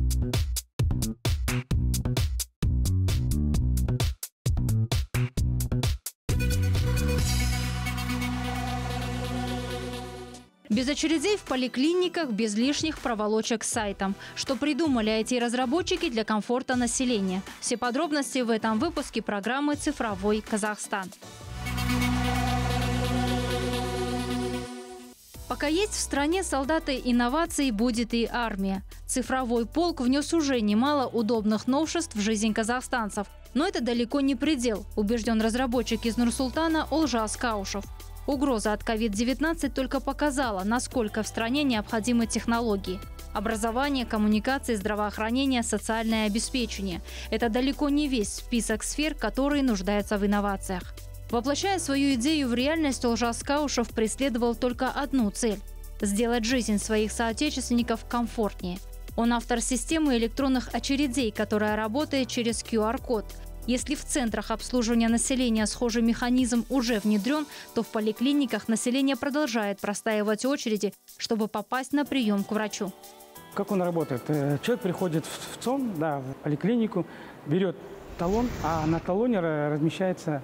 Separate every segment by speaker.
Speaker 1: Без очередей в поликлиниках, без лишних проволочек с сайтом. Что придумали IT-разработчики для комфорта населения? Все подробности в этом выпуске программы «Цифровой Казахстан». Пока есть в стране солдаты инноваций, будет и армия. Цифровой полк внес уже немало удобных новшеств в жизнь казахстанцев. Но это далеко не предел, убежден разработчик из Нур-Султана Олжас Каушев. Угроза от COVID-19 только показала, насколько в стране необходимы технологии. Образование, коммуникации, здравоохранение, социальное обеспечение – это далеко не весь список сфер, которые нуждаются в инновациях. Воплощая свою идею в реальность, Олжас Каушев преследовал только одну цель – сделать жизнь своих соотечественников комфортнее. Он автор системы электронных очередей, которая работает через QR-код. Если в центрах обслуживания населения схожий механизм уже внедрен, то в поликлиниках население продолжает простаивать очереди, чтобы попасть на прием к врачу.
Speaker 2: Как он работает? Человек приходит в ЦОН, в поликлинику, берет талон, а на талоне размещается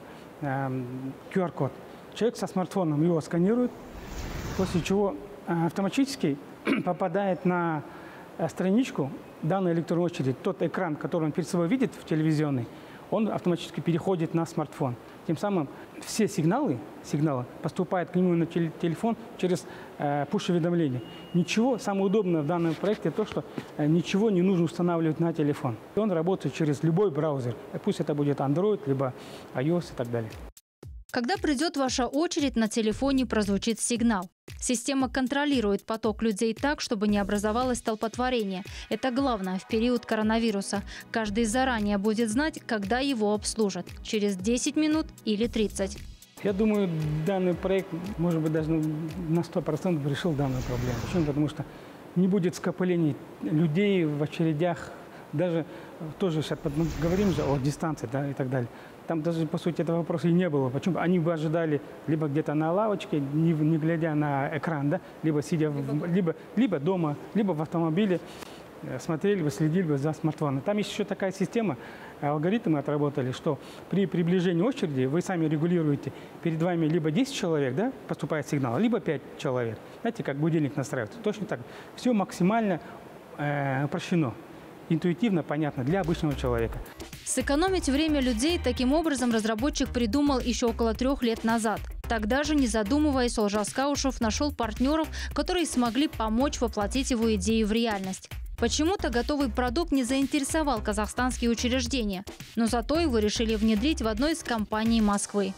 Speaker 2: QR-код. Человек со смартфоном его сканирует, после чего автоматически попадает на страничку данной электронной очереди. Тот экран, который он перед собой видит в телевизионный, он автоматически переходит на смартфон. Тем самым все сигналы поступают к нему на телефон через пуш-уведомления. Самое удобное в данном проекте то, что ничего не нужно устанавливать на телефон. Он работает через любой браузер. Пусть это будет Android, либо iOS и так далее.
Speaker 1: Когда придет ваша очередь, на телефоне прозвучит сигнал. Система контролирует поток людей так, чтобы не образовалось столпотворение. Это главное в период коронавируса. Каждый заранее будет знать, когда его обслужат – через 10 минут или 30.
Speaker 2: Я думаю, данный проект, может быть, даже на 100% решил данную проблему. Почему? Потому что не будет скоплений людей в очередях. Даже тоже сейчас мы говорим же о дистанции и так далее. Там даже, по сути, этого вопроса и не было. Почему? Они бы ожидали либо где-то на лавочке, не глядя на экран, либо сидя либо дома, либо в автомобиле, смотрели бы, следили бы за смартфоном. Там есть еще такая система, алгоритмы отработали, что при приближении очереди вы сами регулируете. Перед вами либо 10 человек, поступает сигнал, либо 5 человек. Знаете, как будильник настраивается. Точно так. Все максимально упрощено. Интуитивно понятно для обычного человека.
Speaker 1: Сэкономить время людей таким образом разработчик придумал еще около 3 лет назад. Тогда же, не задумываясь, Олжас Каушев нашел партнеров, которые смогли помочь воплотить его идею в реальность. Почему-то готовый продукт не заинтересовал казахстанские учреждения, но зато его решили внедрить в одной из компаний Москвы.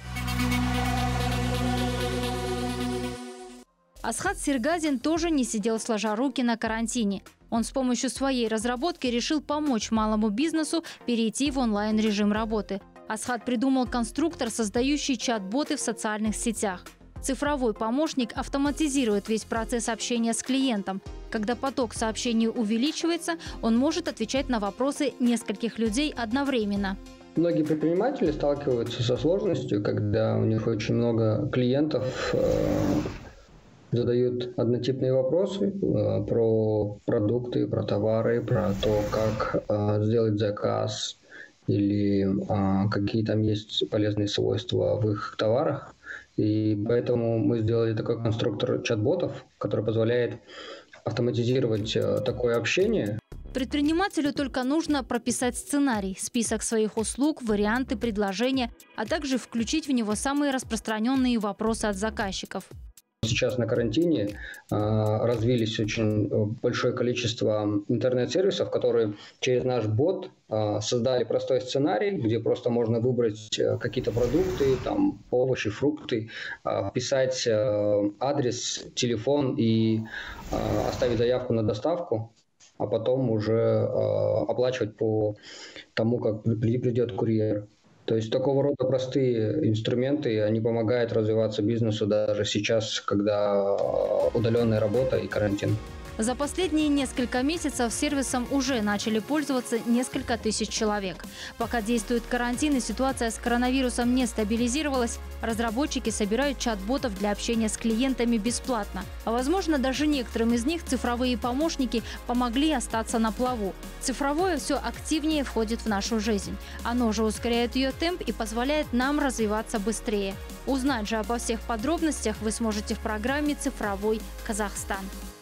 Speaker 1: Асхат Сиргазин тоже не сидел сложа руки на карантине. Он с помощью своей разработки решил помочь малому бизнесу перейти в онлайн-режим работы. Асхат придумал конструктор, создающий чат-боты в социальных сетях. Цифровой помощник автоматизирует весь процесс общения с клиентом. Когда поток сообщений увеличивается, он может отвечать на вопросы нескольких людей одновременно.
Speaker 3: Многие предприниматели сталкиваются со сложностью, когда у них очень много клиентов, задают однотипные вопросы про продукты, про товары, про то, как сделать заказ или какие там есть полезные свойства в их товарах. И поэтому мы сделали такой конструктор чат-ботов, который позволяет автоматизировать такое общение.
Speaker 1: Предпринимателю только нужно прописать сценарий, список своих услуг, варианты предложения, а также включить в него самые распространенные вопросы от заказчиков.
Speaker 3: Сейчас на карантине развились очень большое количество интернет-сервисов, которые через наш бот создали простой сценарий, где просто можно выбрать какие-то продукты, там, овощи, фрукты, вписать адрес, телефон и оставить заявку на доставку, а потом уже оплачивать по тому, как придет курьер. То есть такого рода простые инструменты, они помогают развиваться бизнесу даже сейчас, когда удаленная работа и карантин.
Speaker 1: За последние несколько месяцев сервисом уже начали пользоваться несколько тысяч человек. Пока действует карантин и ситуация с коронавирусом не стабилизировалась, разработчики собирают чат-ботов для общения с клиентами бесплатно. А возможно, даже некоторым из них цифровые помощники помогли остаться на плаву. Цифровое все активнее входит в нашу жизнь. Оно же ускоряет ее темп и позволяет нам развиваться быстрее. Узнать же обо всех подробностях вы сможете в программе «Цифровой Казахстан».